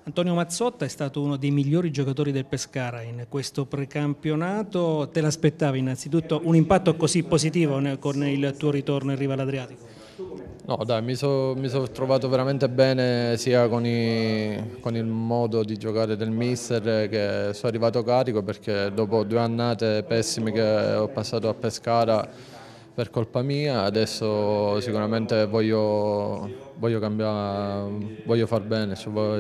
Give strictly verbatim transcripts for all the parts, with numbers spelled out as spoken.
Antonio Mazzotta è stato uno dei migliori giocatori del Pescara in questo precampionato. Te l'aspettavi innanzitutto un impatto così positivo con il tuo ritorno in riva all'Adriatico? No, dai, mi sono mi so trovato veramente bene sia con, i, con il modo di giocare del mister, che sono arrivato carico perché dopo due annate pessime che ho passato a Pescara per colpa mia, adesso sicuramente voglio, voglio cambiare, voglio far bene,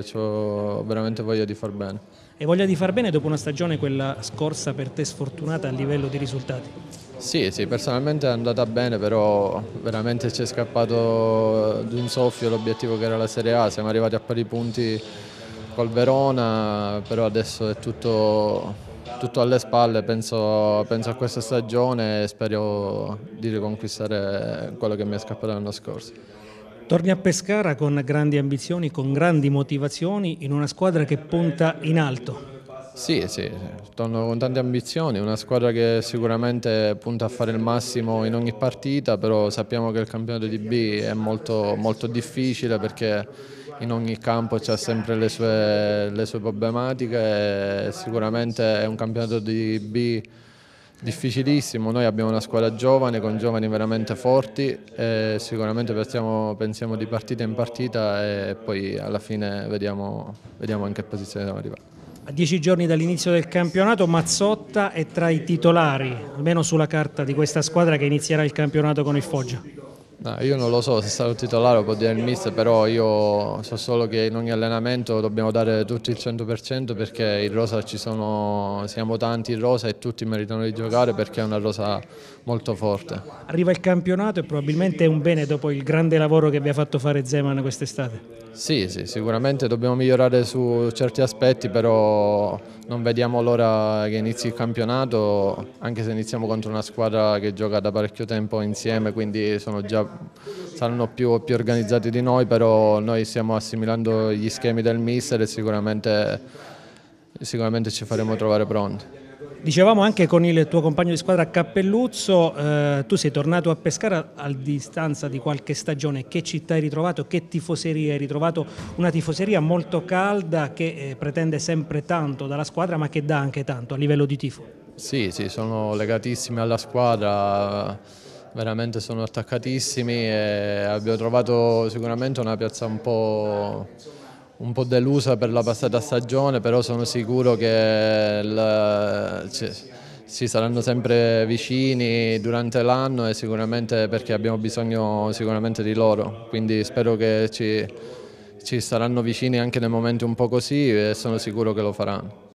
ho veramente voglia di far bene. E voglia di far bene dopo una stagione, quella scorsa, per te sfortunata a livello di risultati? Sì, sì, personalmente è andata bene, però veramente ci è scappato di un soffio l'obiettivo che era la Serie A. Siamo arrivati a pari punti col Verona, però adesso è tutto, tutto alle spalle. Penso, penso a questa stagione e spero di riconquistare quello che mi è scappato l'anno scorso. Torni a Pescara con grandi ambizioni, con grandi motivazioni, in una squadra che punta in alto. Sì, sì, torno con tante ambizioni, una squadra che sicuramente punta a fare il massimo in ogni partita, però sappiamo che il campionato di B è molto, molto difficile perché in ogni campo c'è sempre le sue, le sue problematiche e sicuramente è un campionato di B difficilissimo. Noi abbiamo una squadra giovane con giovani veramente forti e sicuramente pensiamo, pensiamo di partita in partita e poi alla fine vediamo, vediamo in che posizione siamo arrivati. A dieci giorni dall'inizio del campionato, Mazzotta è tra i titolari, almeno sulla carta, di questa squadra che inizierà il campionato con il Foggia. No, io non lo so se sarò titolare, lo può dire il mister, però io so solo che in ogni allenamento dobbiamo dare tutti il cento per cento perché in rosa ci sono, siamo tanti in rosa e tutti meritano di giocare perché è una rosa molto forte. Arriva il campionato e probabilmente è un bene dopo il grande lavoro che vi ha fatto fare Zeman quest'estate. Sì, sì, sicuramente dobbiamo migliorare su certi aspetti, però non vediamo l'ora che inizi il campionato, anche se iniziamo contro una squadra che gioca da parecchio tempo insieme, quindi sono già, saranno più, più organizzati di noi, però noi stiamo assimilando gli schemi del mister e sicuramente, sicuramente ci faremo trovare pronti. Dicevamo anche con il tuo compagno di squadra Cappelluzzo, eh, tu sei tornato a Pescara a distanza di qualche stagione. Che città hai ritrovato? Che tifoseria hai ritrovato? Una tifoseria molto calda che eh, pretende sempre tanto dalla squadra, ma che dà anche tanto a livello di tifo. Sì, sì, sono legatissimi alla squadra, veramente sono attaccatissimi e abbiamo trovato sicuramente una piazza un po', un po' delusa per la passata stagione, però sono sicuro che il, ci, ci saranno sempre vicini durante l'anno e sicuramente perché abbiamo bisogno sicuramente di loro, quindi spero che ci, ci saranno vicini anche nei momenti un po' così e sono sicuro che lo faranno.